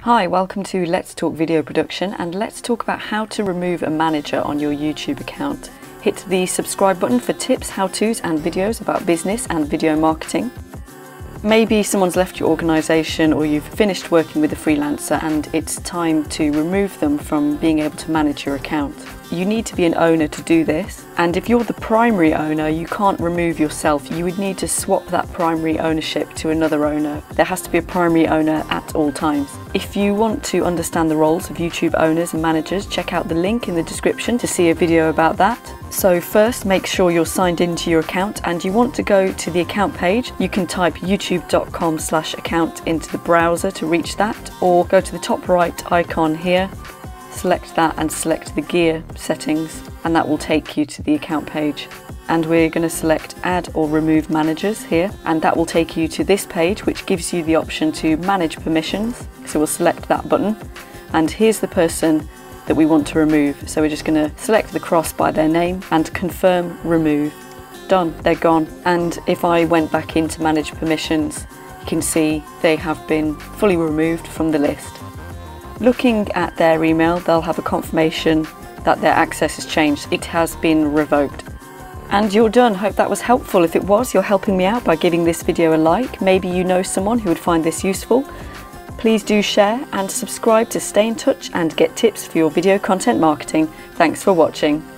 Hi, welcome to Let's Talk Video Production, and let's talk about how to remove a manager on your YouTube account. Hit the subscribe button for tips, how-tos and videos about business and video marketing. Maybe someone's left your organisation or you've finished working with a freelancer and it's time to remove them from being able to manage your account. You need to be an owner to do this, and if you're the primary owner, you can't remove yourself. You would need to swap that primary ownership to another owner. There has to be a primary owner at all times. If you want to understand the roles of YouTube owners and managers, check out the link in the description to see a video about that. So first, make sure you're signed into your account and you want to go to the account page. You can type youtube.com/account into the browser to reach that, or go to the top right icon here, select that and select the gear settings, and that will take you to the account page. And we're going to select add or remove managers here, and that will take you to this page which gives you the option to manage permissions. So we'll select that button, and here's the person that we want to remove. So we're just going to select the cross by their name and confirm remove. Done, they're gone. And if I went back into manage permissions, you can see they have been fully removed from the list. Looking at their email, they'll have a confirmation that their access has changed. It has been revoked. And you're done. Hope that was helpful. If it was, you're helping me out by giving this video a like. Maybe you know someone who would find this useful. Please do share and subscribe to stay in touch and get tips for your video content marketing. Thanks for watching.